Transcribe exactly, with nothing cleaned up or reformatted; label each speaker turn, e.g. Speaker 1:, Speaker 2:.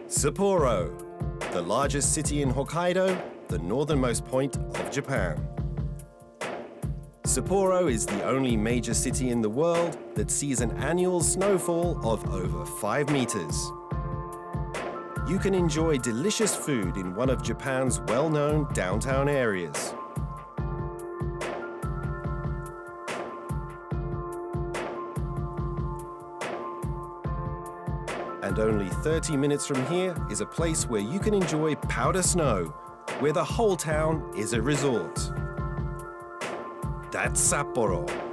Speaker 1: Sapporo, the largest city in Hokkaido, the northernmost point of Japan. Sapporo is the only major city in the world that sees an annual snowfall of over five meters. You can enjoy delicious food in one of Japan's well-known downtown areas. And only thirty minutes from here is a place where you can enjoy powder snow, where the whole town is a resort. That's Sapporo.